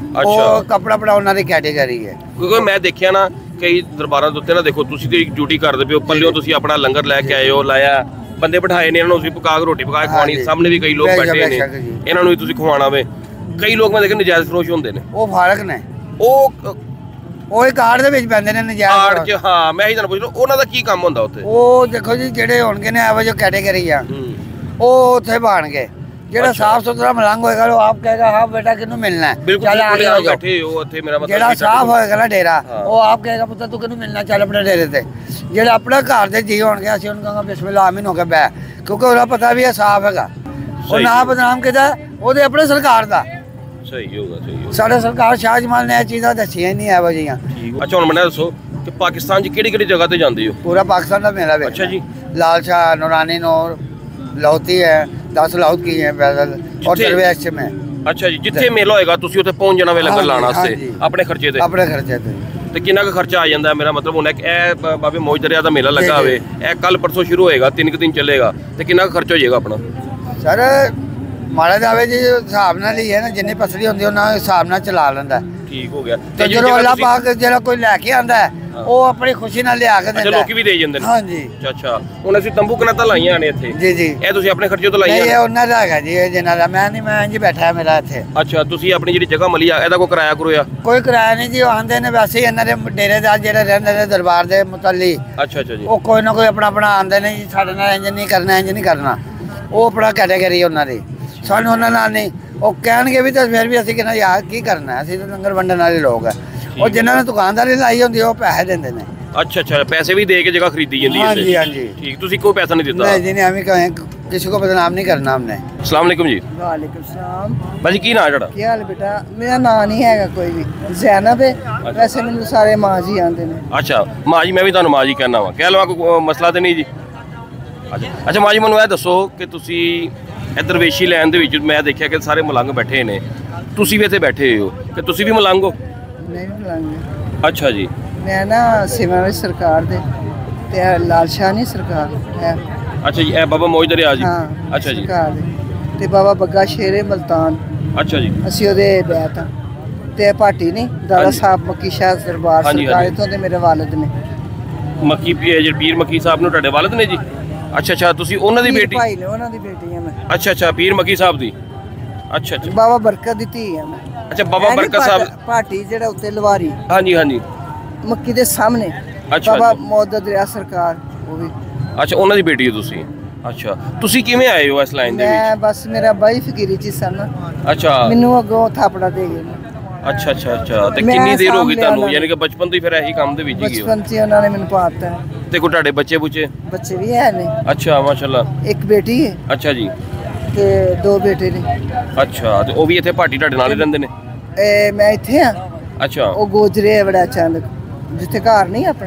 ਉਹ ਕੱਪੜਾ ਬੜਾ ਉਹਨਾਂ ਦੀ ਕੈਟੇਗਰੀ ਹੈ। ਕਿਉਂਕਿ ਮੈਂ ਦੇਖਿਆ ਨਾ ਕਈ ਦਰਬਾਰਾਂ ਦੇ ਉੱਤੇ ਨਾ, ਦੇਖੋ ਤੁਸੀਂ ਤੇ ਡਿਊਟੀ ਕਰਦੇ ਪਿਓ, ਪੱਲਿਓ ਤੁਸੀਂ ਆਪਣਾ ਲੰਗਰ ਲੈ ਕੇ ਆਏ ਹੋ, ਲਾਇਆ, ਬੰਦੇ ਬਿਠਾਏ ਨੇ, ਇਹਨਾਂ ਨੂੰ ਤੁਸੀਂ ਪਕਾ ਕੇ ਰੋਟੀ ਪਕਾ ਕੇ ਖਵਾਉਣੀ, ਸਾਹਮਣੇ ਵੀ ਕਈ ਲੋਕ ਬੈਠੇ ਨੇ, ਇਹਨਾਂ ਨੂੰ ਵੀ ਤੁਸੀਂ ਖਵਾਉਣਾ ਵੇ। ਕਈ ਲੋਕ ਮੈਂ ਦੇਖੇ ਨਜਾਇਜ਼ ਫਰੋਸ਼ ਹੁੰਦੇ ਨੇ, ਉਹ ਫਾਰਕ ਨੇ, ਉਹ ਉਹ ਇੱਕ ਕਾਰਡ ਦੇ ਵਿੱਚ ਪੈਂਦੇ ਨੇ ਨਜਾਇਜ਼ ਕਾਰਡ ਚ। ਹਾਂ ਮੈਂ ਹੀ ਤੁਹਾਨੂੰ ਪੁੱਛ ਰਿਹਾ ਉਹਨਾਂ ਦਾ ਕੀ ਕੰਮ ਹੁੰਦਾ ਉੱਥੇ? ਉਹ ਦੇਖੋ ਜੀ ਜਿਹੜੇ ਹੋਣਗੇ ਨੇ ਇਹੋ ਜਿਹੇ ਕੈਟੇਗਰੀ ਆ, ਉਹ ਉੱਥੇ ਬਾਣਗੇ। ਜਿਹੜਾ ਸਾਫ ਸੁਥਰਾ ਮਲੰਗ ਹੋਏਗਾ ਉਹ ਆਪ ਕਹੇਗਾ ਹਾਂ ਬੇਟਾ ਕਿਹਨੂੰ ਮਿਲਣਾ ਹੈ, ਚੱਲ ਆ ਗਿਆ ਬੈਠੇ ਉਹ ਉੱਥੇ। ਮੇਰਾ ਮਤਲਬ ਜਿਹੜਾ ਸਾਫ ਹੋਏਗਾ ਨਾ ਡੇਰਾ, ਉਹ ਆਪ ਕਹੇਗਾ ਪੁੱਤ ਤੂੰ ਕਿਹਨੂੰ ਮਿਲਣਾ, ਚੱਲ ਆਪਣੇ ਡੇਰੇ ਤੇ। ਜਿਹੜਾ ਆਪਣੇ ਘਰ ਦੇ ਜੀ ਹੋਣਗੇ ਅਸੀਂ ਉਹਨੂੰ ਕਹਾਂਗੇ ਬਿਸਮਿਲ੍ਲਾ ਆਮੀਨ ਹੋ ਕੇ ਬੈ, ਕਿਉਂਕਿ ਉਹਦਾ ਪਤਾ ਵੀ ਇਹ ਸਾਫ ਹੈਗਾ। ਉਹ ਨਾ ਬਦਨਾਮ ਕਿਹਦਾ? ਉਹਦੇ ਆਪਣੇ ਸਰਕਾਰ ਦਾ। ਸਹੀ ਹੋਗਾ ਸਹੀ ਹੋਗਾ। ਸਾਡੇ ਸਰਕਾਰ ਸ਼ਾਹ ਜਮਾਲ ਨੇ ਇਹ ਚੀਜ਼ਾਂ ਦੱਸੀਆਂ ਨਹੀਂ ਇਹੋ ਜਿਹੀਆਂ। ਅੱਛਾ ਹੁਣ ਮੈਨੂੰ ਦੱਸੋ ਕਿ ਪਾਕਿਸਤਾਨ 'ਚ ਕਿਹੜੀ ਕਿਹੜੀ ਜਗ੍ਹਾ ਤੇ ਜਾਂਦੇ ਹੋ? ਪੂਰਾ ਪਾਕਿਸਤਾਨ ਦਾ ਮੇਲਾ ਵੇ। ਅੱਛਾ ਜੀ। ਲਾਲ ਸ਼ਾਹ, ਨੂਰਾਨੀ ਨੂਰ, ਲਾਹੌਤੀ ਹੈ, ਦਸ ਲਾਹੌਤ की है पैदल और दरवेश में। अच्छा जी जिथे मेला होएगा ਤੁਸੀਂ ਉੱਥੇ ਪਹੁੰਚ ਜਾਣਾ ਵੇ ਲੰਗਰ ਲਾਣ ਵਾਸਤੇ ਆਪਣੇ ਖਰਚੇ ਤੇ? ਆਪਣੇ ਖਰਚੇ ਤੇ। ਤੇ ਕਿੰਨਾ ਕੁ ਖਰਚਾ ਆ ਜਾਂਦਾ? ਮੇਰਾ ਮਤਲਬ ਹੁਣ ਇਹ ਬਾਬੇ ਮੌਜ ਦਰਿਆ ਦਾ ਮੇਲਾ ਲੱਗਾ ਹੋਵੇ, ਇਹ ਕੱਲ ਪਰਸੋਂ ਸ਼ੁਰੂ ਹੋਏਗਾ, ਤਿੰਨ ਕੁ ਦਿਨ ਚੱਲੇਗਾ, ਤੇ ਕਿੰਨਾ ਕੁ ਖਰਚਾ ਹੋ ਜਾਏਗਾ ਆਪਣਾ? ਸਰ ਮਾੜਾ ਜਾਵੇ ਜੀ ਹਿਸਾਬ ਨਾਲ ਹੀ ਹੈ ਨਾ, ਜਿੰਨੀ ਪਸਲੀ ਹੁੰਦੀ ਉਹਨਾਂ ਹਿਸਾਬ ਨਾਲ ਚਲਾ ਲੈਂਦਾ। ਠੀਕ ਹੋ ਗਿਆ। ਤੇ ਜਦੋਂ ਅੱਲਾਹ ਪਾਕ ਜਿਹੜਾ ਕੋਈ ਲੈ ਕੇ ਆਂਦਾ ਉਹ ਆਪਣੀ ਖੁਸ਼ੀ ਨਾਲ ਲਿਆ ਕੇ ਦਿੰਦਾ। ਲੋਕੀ ਵੀ ਦੇ ਜਾਂਦੇ ਨੇ? ਹਾਂਜੀ। ਅੱਛਾ ਹੁਣ ਅਸੀਂ ਤੰਬੂ ਕਨਾਤਾਂ ਲਾਈਆਂ ਨੇ ਇੱਥੇ? ਜੀ ਜੀ। ਇਹ ਤੁਸੀਂ ਆਪਣੇ ਖਰਚੇ ਤੋਂ ਲਾਈਆਂ? ਨਹੀਂ ਇਹ ਉਹਨਾਂ ਦਾ ਹੈਗਾ ਜੀ, ਇਹ ਜਿਨ੍ਹਾਂ ਦਾ। ਮੈਂ ਨਹੀਂ, ਮੈਂ ਇੰਜ ਬੈਠਾ ਮੇਰਾ ਇੱਥੇ। ਅੱਛਾ ਤੁਸੀਂ ਆਪਣੀ ਜਿਹੜੀ ਜਗ੍ਹਾ ਮਲੀ ਆ ਇਹਦਾ ਕੋਈ ਕਿਰਾਇਆ ਕਰੋਇਆ? ਕੋਈ ਕਿਰਾਇਆ ਨਹੀਂ ਜੀ, ਉਹ ਆਂਦੇ ਨੇ ਵੈਸੇ ਹੀ ਇਹਨਾਂ ਦੇ ਡੇਰੇਦਾਰ ਜਿਹੜੇ ਰਹਿੰਦੇ ਨੇ ਦਰਬਾਰ ਦੇ ਮੁਤੱਲੀ। ਅੱਛਾ ਅੱਛਾ ਜੀ। ਉਹ ਕੋਈ ਨਾ ਕੋਈ ਆਪਣਾ ਆਪਣਾ ਆਂਦੇ ਨੇ ਜੀ, ਸਾਡੇ ਨਾਲ ਇੰਜ ਨਹੀਂ ਕਰਨਾ, ਇੰਜ ਨਹੀਂ ਕਰਨਾ, ਉਹ ਆਪਣਾ ਕੈਟੇਗਰੀ ਉਹਨਾਂ ਦੀ। ਸਾਨੂੰ ਉਹਨਾਂ ਨਾਲ ਨਹੀਂ, ਉਹ ਕਹਿਣਗੇ ਵੀ ਤਾਂ ਫਿਰ ਵੀ ਅਸੀਂ ਕਹਿੰਦੇ ਯਾਰ ਕੀ ਕਰਨਾ, ਅਸੀਂ ਤਾਂ ਲੰਗਰ ਵੰਡਣ ਵਾਲੇ ਲੋਕ ਆ। ਉਹ ਜਿਨ੍ਹਾਂ ਨੇ ਦੁਕਾਨਦਾਰੀ ਲਾਈ ਹੁੰਦੀ ਉਹ ਪੈਸੇ ਦਿੰਦੇ ਨੇ। ਅੱਛਾ ਅੱਛਾ ਪੈਸੇ ਵੀ ਦੇ ਕੇ ਜਗ੍ਹਾ ਖਰੀਦੀ ਜਾਂਦੀ ਹੈ? ਹਾਂਜੀ ਹਾਂਜੀ ਠੀਕ। ਤੁਸੀਂ ਕੋਈ ਪੈਸਾ ਨਹੀਂ ਦਿੱਤਾ? ਨਹੀਂ ਜੀ ਨਹੀਂ, ਐਵੇਂ ਕਹੇ ਕਿਸੇ को बदनाम नहीं करना हमने। अस्सलाम वालेकुम जी। वालेकुम सलाम। भाजी की नाम है ਤੁਹਾਡਾ? ਕੀ ਹਾਲ ਬੇਟਾ? ਮੇਰਾ ਨਾਂ ਨਹੀਂ ਹੈਗਾ ਕੋਈ ਵੀ, ਜ਼ੈਨਬ ਹੈ, ਵੈਸੇ ਮੈਨੂੰ ਸਾਰੇ ਮਾਂ ਜੀ ਆਂਦੇ ਨੇ। ਅੱਛਾ ਮਾਂ ਜੀ, ਮੈਂ ਵੀ ਤੁਹਾਨੂੰ ਮਾਂ ਜੀ ਕਹਿਣਾ ਵਾ, ਕਹਿ ਲਵਾਂ ਕੋਈ ਮਸਲਾ ਤੇ ਨਹੀਂ ਜੀ? ਅੱਛਾ ਅੱਛਾ ਮਾਂ ਜੀ ਮੈਨੂੰ ਇਹ ਦੱਸੋ ਕਿ ਤੁਸੀਂ ਇੱਧਰ ਵੇਸ਼ੀ ਲੈਣ ਦੇ ਵਿੱਚ ਮੈਂ ਦੇਖਿਆ ਕਿ ਸਾਰੇ ਮਲੰਗ ਬੈਠੇ ਨੇ, ਤੁਸੀਂ ਵੀ ਇੱਥੇ ਬੈਠੇ ਹੋ, ਕਿ ਤੁਸੀਂ ਵੀ ਮਲੰਗ ਹੋ? ਨਹੀਂ ਮਲੰਗ। ਅੱਛਾ ਜੀ। ਮੈਂ ਨਾ ਸੇਵਾ ਵਿੱਚ ਸਰਕਾਰ ਦੇ ਤੇ ਲਾਲ ਸ਼ਾਹ ਨਹੀਂ ਸਰਕਾਰ ਹੈ। ਅੱਛਾ ਜੀ। ਇਹ ਬਾਬਾ ਮੌਜ ਦਰਿਆ ਜੀ? ਹਾਂ। ਅੱਛਾ ਜੀ। ਸਰਕਾਰ ਦੇ ਤੇ ਬਾਬਾ ਬੱਗਾ ਸ਼ੇਰੇ ਮਲਤਾਨ। ਅੱਛਾ ਜੀ। ਅਸੀਂ ਉਹਦੇ ਬੈਤ ਆ ਤੇ ਪਾਟੀ ਨਹੀਂ ਦਾਦਾ ਸਾਹਿਬ ਮੱਕੀ ਸ਼ਾਹ ਦਰਬਾਰ ਸਰਕਾਰ ਤੋਂ, ਤੇ ਮੇਰੇ ਵਾਲਿਦ ਨੇ ਮੱਕੀ ਪੀਰ ਪੀਰ ਮੱਕੀ ਸਾਹਿਬ ਨੂੰ ਤੁਹਾਡੇ ਵਾਲਿਦ ਨੇ ਜੀ? ਅੱਛਾ ਅੱਛਾ ਤੁਸੀਂ ਉਹਨਾਂ ਦੀ ਬੇਟੀ? ਭਾਈ ਨੇ, ਉਹਨਾਂ ਦੀ ਬੇਟੀ ਆ ਮੈਂ। ਅੱਛਾ ਅੱਛਾ ਪੀਰ ਮੱਕੀ ਸਾਹਿਬ ਦੀ। ਅੱਛਾ ਅੱਛਾ। ਬਾਬਾ ਬਰਕਤ ਦੀ ਧੀ ਆ ਮੈਂ। ਅੱਛਾ ਬਾਬਾ ਬਰਕਤ ਸਾਹਿਬ ਪਾਟੀ ਜਿਹੜਾ ਉੱਤੇ ਲਵਾਰੀ? ਹਾਂਜੀ ਹਾਂਜੀ ਮੱਕੀ ਦੇ ਸਾਹਮਣੇ। ਅੱਛਾ ਬਾਬਾ ਮੌਜ ਦਰਿਆ ਸਰਕਾਰ ਉਹ ਵੀ। ਅੱਛਾ ਉਹਨਾਂ ਦੀ ਬੇਟੀ ਹੋ ਤੁਸੀਂ? ਅੱਛਾ ਤੁਸੀਂ ਕਿਵੇਂ ਆਏ ਹੋ ਇਸ ਲਾਈਨ ਦੇ ਵਿੱਚ? ਮੈਂ ਬਸ ਮੇਰਾ ਬਾਈ ਫਕੀਰੀ ਚ ਸਨ। ਅੱਛਾ ਮੈਨੂੰ ਅੱਗੋਂ ਥਾਪੜਾ ਦੇ ਗਏ। ਅੱਛਾ ਅੱਛਾ ਅੱਛਾ। ਤੇ ਕਿੰਨੀ ਦੇਰ ਹੋ ਗਈ ਤੁਹਾਨੂੰ, ਯਾਨੀ ਕਿ ਬਚਪਨ ਤੋਂ ਹੀ ਫਿਰ ਇਹੀ ਕੰਮ ਦੇ ਵਿੱਚ ਹੀ ਗਏ ਹੋ? ਬਚਪਨ ਤੋਂ ਉਹਨਾਂ ਨੇ ਮੈਨੂੰ ਪਾਤਾ। ਤੇ ਕੋ ਤੁਹਾਡੇ ਬੱਚੇ ਬੁੱਚੇ? ਬੱਚੇ ਵੀ ਹੈ ਨੇ। ਅੱਛਾ ਮਾਸ਼ਾਅੱਲਾ। ਇੱਕ ਬੇਟੀ ਹੈ। ਅੱਛਾ ਜੀ। ਤੇ ਦੋ ਬੇਟੇ ਨੇ। ਅੱਛਾ ਤੇ ਉਹ ਵੀ ਇੱਥੇ ਭਾਟੀ ਤੁਹਾਡੇ ਨਾਲ ਹੀ ਰਹਿੰਦੇ ਨੇ? ਇਹ ਮੈਂ ਇੱਥੇ ਆ। ਅੱਛਾ। ਉਹ ਗੋਜਰੇ ਹੈ ਬੜਾ ਅਚਾਨਕ, ਜਿੱਥੇ ਘਰ ਨਹੀਂ ਆਪਣਾ।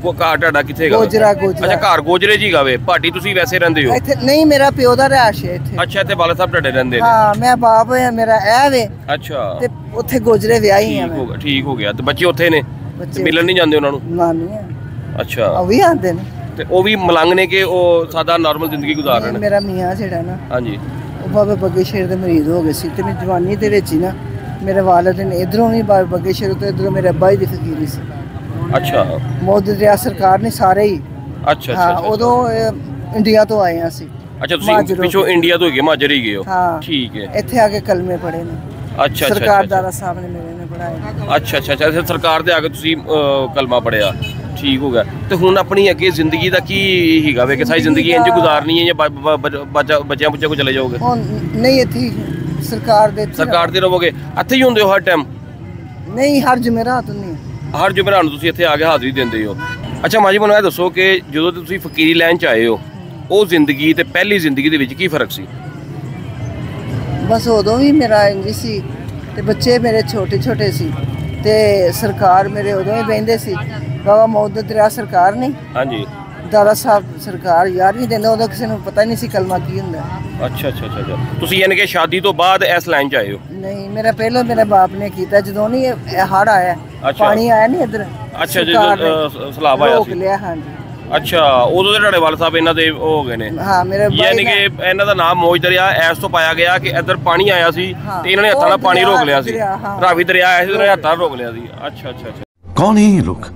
ਕੋ- ਘਰ ਤੁਹਾਡਾ ਕਿੱਥੇ ਹੈਗਾ? ਗੋਜਰਾ ਗੋਜਰਾ ਅੱਛਾ ਘਰ ਗੋਜਰੇ ਜੀ ਗਾਵੇ ਭਾਟੀ ਤੁਸੀਂ ਵੈਸੇ ਰਹਿੰਦੇ ਹੋ? ਇੱਥੇ ਨਹੀਂ, ਮੇਰਾ ਪਿਓ ਦਾ ਰਿਹਾਇਸ਼ ਹੈ ਇੱਥੇ। ਅੱਛਾ ਇੱਥੇ ਵਾਲਾ ਸਾਹਿਬ ਤੁਹਾਡੇ ਰਹਿੰਦੇ ਨੇ? ਹਾਂ ਮੈਂ ਬਾਪ ਹੋਇਆ ਮੇਰਾ ਇਹ ਵੇ ਅੱਛਾ ਤੇ ਉੱਥੇ ਗੋਜਰੇ ਵਿਆਹੀ ਆ ਠੀਕ ਹੋ ਮੈਂ। ਗਿਆ ਠੀਕ ਹੋ ਗਿਆ। ਤੇ ਬੱਚੇ ਉੱਥੇ ਨੇ ਬੱਚੇ ਤੇ ਮਿਲਣ ਨਹੀਂ ਜਾਂਦੇ ਉਹਨਾਂ ਨੂੰ? ਨਾਨੀ ਆ, ਅੱਛਾ ਉਹ ਵੀ ਆਉਂਦੇ ਨੇ। ਤੇ ਉਹ ਵੀ ਮਲੰਗ ਨੇ ਕਿ ਉਹ ਸਾਦਾ ਨਾਰਮਲ ਜ਼ਿੰਦਗੀ ਗੁਜ਼ਾਰ ਰਹੇ ਨੇ? ਮੇਰਾ ਮੀਆਂ ਜਿਹੜਾ ਨਾ ਹਾਂਜੀ ਉਹ ਬਾਬਾ ਬੱਗੇ ਸ਼ੇਰ ਦੇ ਮਰੀਜ਼ ਹੋ ਗਏ ਸੀ ਤੇ ਮੈਂ ਜਵਾਨੀ ਦੇ ਵਿੱਚ ਹੀ ਨਾ ਮੇਰੇ ਵਾਲਿਦਨ ਇਧਰੋਂ ਵੀ ਬਾਬਾ ਬੱਗੇ ਸ਼ੇਰ ਤੋਂ ਇਧਰੋਂ ਮੇਰੇ ਅੱਬਾ ਹੀ ਦੀ ਫਕੀਰੀ ਸੀ। ਅੱਛਾ ਮੋਦੀ ਰਿਆ ਸਰਕਾਰ ਨੇ ਸਾਰੇ ਹੀ ਅੱਛਾ ਹਾਂ ਅੱਛਾ ਉਦੋਂ ਅਹ, ਇੰਡੀਆ ਤੋਂ ਆਏ ਹਾਂ ਅਸੀਂ। ਅੱਛਾ ਤੁਸੀਂ ਮਾਜਰੋਂ। ਪਿੱਛੋਂ ਇੰਡੀਆ ਤੋਂ ਗਏ ਮਾਜਰ ਹੀ ਗਏ ਹੋ? ਹਾਂ ਠੀਕ ਹੈ। ਇੱਥੇ ਆ ਕੇ ਕਲਮੇ ਪੜੇ ਨੇ। ਅੱਛਾ ਅੱਛਾ ਸਰਕਾਰ ਅੱਛਾ ਦਾਰਾ ਸਾਹਿਬ ਨੇ ਮੇਰੇ ਨੇ ਪੜਾਏ। ਅੱਛਾ ਅੱਛਾ ਅੱਛਾ ਅੱਛਾ, ਸਰਕਾਰ ਦੇ ਆ ਕੇ ਤੁਸੀਂ ਅਹ, ਕਲਮਾ ਪੜਿਆ। ਠੀਕ ਹੋ ਗਿਆ। ਤੇ ਹੁਣ ਆਪਣੀ ਅੱਗੇ ਜ਼ਿੰਦਗੀ ਦਾ ਕੀ ਹੈਗਾ ਵੇ ਕਿ ਸਾਰੀ ਜ਼ਿੰਦਗੀ ਇੰਜ ਗੁਜ਼ਾਰਨੀ ਹੈ ਜਾਂ ਬ- ਬ- ਬ- ਬੱਚਾ ਬੱਚਿਆਂ ਬੁੱਚਿਆਂ ਕੋ ਚਲੇ ਜਾਓਗੇ? ਹੁਣ ਨਹੀਂ ਇੱਥੇ ਹੀ ਸਰਕਾਰ ਦੇ ਇੱਥੇ ਸਰਕਾਰ ਦੇ ਰਹੋਗੇ? ਇੱਥੇ ਹੀ ਹੁੰਦੇ ਹੋ ਹਰ ਟਾਈਮ? ਨਹੀਂ ਹਰ ਜੁਮੇਰਾਤ ਨਹੀਂ। ਹਰ ਜੁਮੇਰਾਤ ਨੂੰ ਤੁਸੀਂ ਇੱਥੇ ਆ ਕੇ ਹਾਜ਼ਰੀ ਦਿੰਦੇ ਹੋ? ਅੱਛਾ ਮਾਜੀ ਮੈਨੂੰ ਇਹ ਦੱਸੋ ਕਿ ਜਦੋਂ ਤੁਸੀਂ ਫਕੀਰੀ ਲਾਈਨ 'ਚ ਆਏ ਹੋ ਉਹ ਜ਼ਿੰਦਗੀ ਤੇ ਪਹਿਲੀ ਜ਼ਿੰਦਗੀ ਦੇ ਵਿੱਚ ਕੀ ਫਰਕ ਸੀ? ਬਸ ਉਦੋਂ ਵੀ ਮੇਰਾ ਇੰਜ ਸੀ ਤੇ ਬੱਚੇ ਮੇਰੇ ਛੋਟੇ ਛੋਟੇ ਸੀ ਤੇ ਸਰਕਾਰ ਮੇਰੇ ਉਦੋਂ ਹੀ ਬਹਿੰਦੇ ਸੀ। ਬਾਬਾ ਮੌਦੂਦ ਦਰਿਆ ਸਰਕਾਰ ਨਹੀਂ, ਹਾਂਜੀ ਦਾਦਾ ਸਾਹਿਬ ਸਰਕਾਰ ਯਾਰ ਨਹੀਂ ਦਿੰਦੇ ਉਦੋਂ, ਕਿਸੇ ਨੂੰ ਪਤਾ ਹੀ ਨਹੀਂ ਸੀ ਕਲਮਾ ਕੀ ਹੁੰਦਾ। ਅੱਛਾ ਅੱਛਾ ਅੱਛਾ ਅੱਛਾ ਤੁਸੀਂ ਯਾਨੀ ਕਿ ਸ਼ਾਦੀ ਤੋਂ ਬਾਅਦ ਇਸ ਲਾਈਨ 'ਚ ਆਏ ਹੋ? ਨਹੀਂ ਮੇਰਾ ਪਹਿਲਾਂ ਮੇਰੇ ਬਾਪ ਨੇ ਕੀਤਾ ਜਦੋਂ ਨਹੀਂ ਇਹ ਹੜ ਆਇਆ, ਅੱਛਾ। ਪਾਣੀ ਆਇਆ ਨਹੀਂ ਇੱਧਰ। ਅੱਛਾ ਸਰਕਾਰ ਨੇ ਜਦੋਂ ਸਲਾਬ ਆਇਆ ਰੋਕ ਸੀ? ਲਿਆ ਹਾਂਜੀ। ਅੱਛਾ ਉਦੋਂ ਦੇ ਤੁਹਾਡੇ ਵਾਲ ਸਾਹਿਬ ਇਹਨਾਂ ਦੇ ਉਹ ਹੋ ਗਏ ਨੇ? ਹਾਂ ਮੇਰੇ ਯਾਨੀ ਬਾਈ ਕਿ ਇਹਨਾਂ ਦਾ ਨਾਮ ਮੌਜ ਦਰਿਆ ਐਸ ਤੋਂ ਪਾਇਆ ਗਿਆ ਕਿ ਇੱਧਰ ਪਾਣੀ ਆਇਆ ਸੀ ਹਾਂ। ਤੇ ਇਹਨਾਂ ਨੇ ਹੱਥਾਂ ਨਾਲ ਉਹ ਪਾਣੀ ਰੋਕ ਲਿਆ ਸੀ। ਦਰਿਆ, ਹਾਂ। ਰਾਵੀ ਦਰਿਆ ਆਇਆ ਸੀ, ਉਹਨਾਂ ਨੇ ਹੱਥਾਂ ਨਾਲ ਰੋਕ ਲਿਆ ਸੀ। ਅੱਛਾ ਅੱਛਾ ਅੱਛਾ कौन है ये लोग?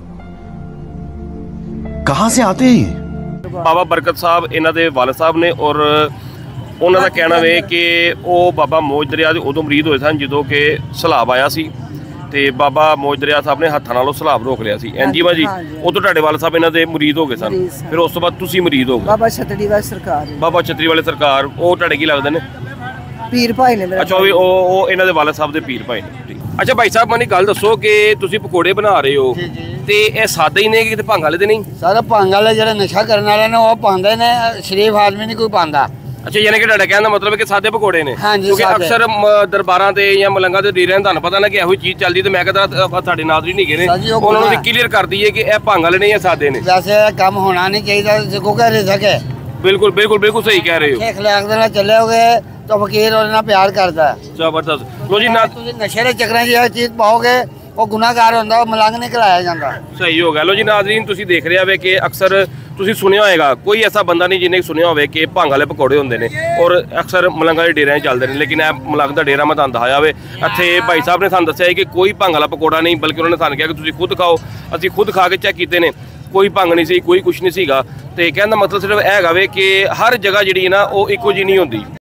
कहाँ से आते हैं ये? ਬਾਬਾ ਬਰਕਤ ਸਾਹਿਬ ਇਹਨਾਂ ਦੇ ਵਾਲਦ ਸਾਹਿਬ ਨੇ ਔਰ ਉਹਨਾਂ ਦਾ ਕਹਿਣਾ ਵੇ ਕਿ ਉਹ ਬਾਬਾ ਮੌਜ ਦਰਿਆ ਦੇ ਉਦੋਂ ਮਰੀਦ ਹੋਏ ਸਨ ਜਦੋਂ ਕਿ ਸਲਾਬ ਆਇਆ ਸੀ ਤੇ ਬਾਬਾ ਮੌਜ ਦਰਿਆ ਸਾਹਿਬ ਨੇ ਹੱਥਾਂ ਨਾਲ ਉਹ ਸਲਾਬ ਰੋਕ ਲਿਆ ਸੀ। ਐਨਜੀ ਜੀ ਹਾਂਜੀ। ਉਦੋਂ ਤੁਹਾਡੇ ਵਾਲਦ ਸਾਹਿਬ ਇਹਨਾਂ ਦੇ ਮਰੀਦ ਹੋ ਗਏ ਸਨ, ਮਰੀਦ ਸਨ। ਫਿਰ ਉਸ ਤੋਂ ਬਾਅਦ ਤੁਸੀਂ ਮਰੀਦ ਹੋ ਗਏ। ਬਾਬਾ ਛਤੜੀ ਵਾਲੀ ਸਰਕਾਰ ਹੈ। ਬਾਬਾ ਛਤਰੀ ਵਾਲੇ ਸਰਕਾਰ ਉਹ ਤੁਹਾਡੇ ਕੀ ਲੱਗਦੇ ਨੇ? ਪੀਰ ਭਾਈ ਨੇ ਮੇਰਾ। ਅੱਛਾ ਉਹ ਵੀ ਉਹ ਉਹ ਇਹਨਾਂ ਦੇ ਵਾਲਦ ਸਾਹਿਬ ਦੇ ਪੀਰ ਭਾਈ ਨੇ। ਠੀਕ। ਅੱਛਾ ਭਾਈ ਸਾਹਿਬ ਮੈਨੂੰ ਗੱਲ ਦੱਸੋ ਕਿ ਤੁਸੀਂ ਪਕੌੜੇ ਬਣਾ ਰਹੇ ਹੋ ਤੇ ਇਹ ਸਾਦੇ ਹੀ ਨੇ ਕਿ ਕਿਤੇ ਭੰਗ ਵਾਲੇ ਤੇ ਨਹੀਂ? ਸਾਰਾ ਭੰਗ ਵਾਲੇ ਜਿਹੜੇ ਨਸ਼ਾ ਕਰਨ ਵਾਲੇ ਨੇ ਉਹ ਪਾਉਂਦੇ ਨੇ, ਸ਼ਰੀਫ ਆਦਮੀ ਨਹੀਂ ਕੋਈ ਪਾਉਂਦਾ। ਅੱਛਾ ਯਾਨੀ ਕਿ ਤੁਹਾਡਾ ਕਹਿਣ ਦਾ ਮਤਲਬ ਹੈ ਕਿ ਸਾਦੇ ਪਕੌੜੇ ਨੇ? ਹਾਂਜੀ, ਕਿਉਂਕਿ ਸਾਦੇ। ਅਕਸਰ ਮ- ਦਰਬਾਰਾਂ ਤੇ ਜਾਂ ਮਲੰਗਾਂ ਤੇ ਡੇਰਿਆਂ ਤੁਹਾਨੂੰ ਪਤਾ ਨਾ ਕਿ ਇਹੋ ਚੀਜ਼ ਚੱਲਦੀ ਤੇ ਮੈਂ ਕਹਿੰਦਾ ਤੁਹਾਡੇ ਨਾਜ਼ਰੀ ਨਹੀਂ ਗਏ ਨੇ ਸਾਜੀ, ਉਹ ਉਹਨਾਂ ਨੂੰ ਗੁਨਾਹ। ਕਲੀਅਰ ਕਰ ਦਈਏ ਕਿ ਇਹ ਭੰਗ ਵਾਲੇ ਨੇ ਜਾਂ ਸਾਦੇ ਨੇ। ਵੈਸੇ ਇਹ ਕੰਮ ਹੋਣਾ ਨਹੀਂ ਚਾਹੀਦਾ, ਜਿੱਕੋ ਕਹ ਰਿਜ਼ਕ ਹੈ। ਬਿਲਕੁਲ ਬਿਲਕੁਲ ਬਿਲਕੁਲ ਸਹੀ ਕਹਿ ਰਹੇ ਹੋ। ਇਹ ਅਖਲਾਕ ਦੇ ਨਾਲ ਚੱਲੋਗੇ ਤਾਂ ਫਕੀਰ ਉਹਦੇ ਨਾਲ ਪਿਆਰ ਕਰਦਾ ਹੈ। ਜ਼ਬਰਦਸਤ। ਲੋ ਜੀ ਨਾ ਤੁਸੀਂ ਨਸ਼ੇ ਦੇ ਚੱਕਰਾਂ 'ਚ ਇਹ ਚੀਜ਼ ਪਾਓਗੇ ਉਹ ਗੁਨਾਹਗਾਰ ਹੁੰਦਾ, ਉਹ ਮਲੰਗ ਨਹੀਂ ਕਰਾਇਆ ਜਾਂਦਾ। ਸਹੀ ਹੋ ਗਿਆ। ਲੋ ਜੀ ਨਾਜ਼ਰੀਨ ਤੁਸੀਂ ਦੇਖ ਰਹੇ ਹੋਵੇ ਕਿ ਅਕਸਰ ਤੁਸੀਂ ਸੁਣਿਆ ਹੋਏਗਾ ਕੋਈ ਐਸਾ ਬੰਦਾ ਨਹੀਂ ਜਿਹਨੇ ਸੁਣਿਆ ਹੋਵੇ ਕਿ ਭੰਗ ਵਾਲੇ ਪਕੌੜੇ ਹੁੰਦੇ ਨੇ ਔਰ ਅਕਸਰ ਮਲੰਗਾਂ ਦੇ ਡੇਰਿਆਂ 'ਚ ਚੱਲਦੇ ਨੇ, ਲੇਕਿਨ ਇਹ ਮਲੰਗ ਦਾ ਡੇਰਾ ਮੈਂ ਤੁਹਾਨੂੰ ਦਿਖਾਇਆ ਹੋਵੇ। ਇੱਥੇ ਭਾਈ ਸਾਹਿਬ ਨੇ ਸਾਨੂੰ ਦੱਸਿਆ ਕਿ ਕੋਈ ਭੰਗ ਵਾਲਾ ਪਕੌੜਾ ਨਹੀਂ, ਬਲਕਿ ਉਹਨਾਂ ਨੇ ਸਾਨੂੰ ਕਿਹਾ ਕਿ ਤੁਸੀਂ ਖੁਦ ਖਾਓ। ਅਸੀਂ ਖੁਦ ਖਾ ਕੇ ਚੈੱਕ ਕੀਤੇ ਨੇ, ਕੋਈ ਭੰਗ ਨਹੀਂ ਸੀ, ਕੋਈ ਕੁਛ ਨਹੀਂ ਸੀਗਾ। ਤੇ ਕਹਿਣ ਦਾ ਮਤਲਬ ਸਿਰਫ ਇਹ ਹੈਗਾ ਵੇ ਕਿ ਹਰ ਜਗ੍ਹਾ ਜਿਹੜੀ ਹੈ ਨਾ ਉਹ ਇੱਕੋ ਜਿਹੀ ਨਹੀਂ ਹੁੰਦੀ।